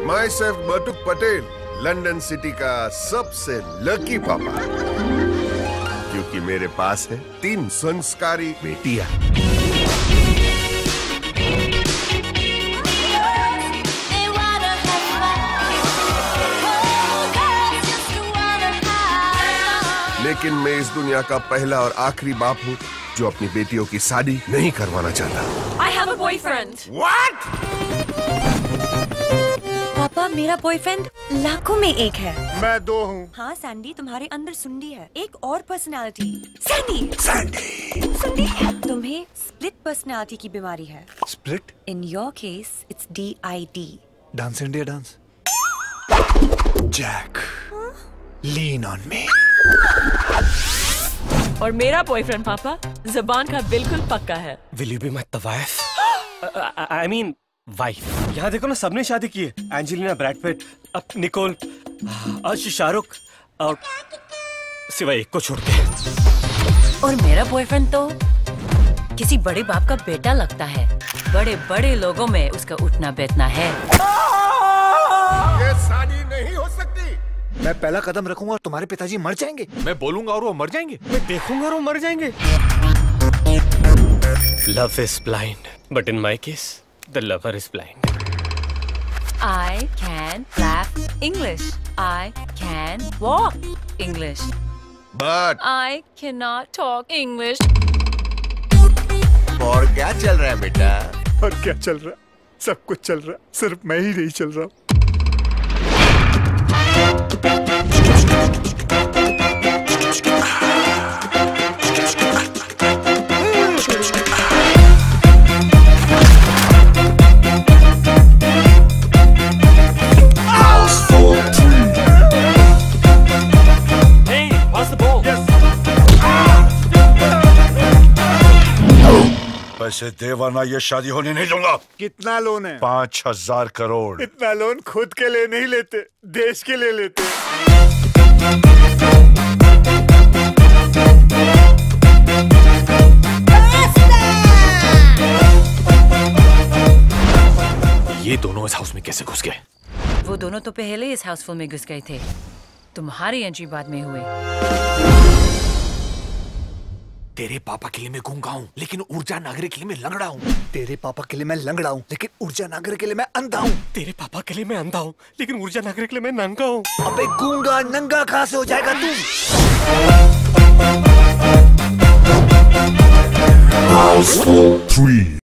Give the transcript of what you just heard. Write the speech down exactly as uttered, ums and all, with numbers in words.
My self Batuk Patel, London city का सबसे lucky पापा, क्योंकि मेरे पास है तीन संस्कारी बेटियां। लेकिन मैं इस दुनिया का पहला और आखिरी बाप हूँ जो अपनी बेटियों की शादी नहीं करवाना चाहता। I have a boyfriend. What? पापा, मेरा बॉयफ्रेंड लाखों में एक है। मैं दो हूँ। हाँ सैंडी, तुम्हारे अंदर सुंडी है, एक और पर्सनालिटी। सैंडी, सैंडी, सुंडी, तुम्हें स्प्लिट पर्सनालिटी की बीमारी है। Split? In your case it's D I D. Dance India dance. Jack, lean on me. और मेरा बॉयफ्रेंड पापा जबान का बिल्कुल पक्का है। Will you be my wife? I mean wife. यहाँ देखो ना, सबने शादी की है। एंजेलिना, ब्रैड पिट, अब निकोल, अर्श, शाहरुख और सिवाय एक को छोड़ के। और मेरा बॉयफ्रेंड तो किसी बड़े बाप का बेटा लगता है। बड़े बड़े लोगों में उसका उठना बैठना है। ये शादी नहीं हो सकती। मैं पहला कदम रखूंगा और तुम्हारे पिताजी मर जाएंगे। मैं बोलूंगा और वो मर जाएंगे। मैं देखूंगा और वो मर जाएंगे। Love is blind, but in my case, the lover is blind. I can laugh English. I can walk English. But I cannot talk English. और क्या चल रहा है बेटा? और क्या चल रहा? सब कुछ चल रहा, सिर्फ मैं ही नहीं चल रहा। पैसे दे वरना ये शादी होने नहीं दूंगा। कितना लोन है? पाँच हजार करोड़। इतना लोन खुद के लिए नहीं लेते, देश के लिए लेते। ये दोनों इस हाउस में कैसे घुस गए? वो दोनों तो पहले इस हाउसफुल में घुस गए थे। तुम्हारी एंट्री बाद में हुई। तेरे पापा के लिए मैं गूंगा हूँ, लेकिन ऊर्जा नागरिक के लिए मैं लंगड़ा हूँ। तेरे पापा के लिए मैं लंगड़ा हूँ, लेकिन ऊर्जा नागर के लिए मैं अंधा हूँ। तेरे पापा के लिए मैं अंधा हूँ, लेकिन ऊर्जा नागरिक के लिए मैं नंगा हूँ। अबे गूंगा नंगा कहाँ से हो जाएगा तू? House full three.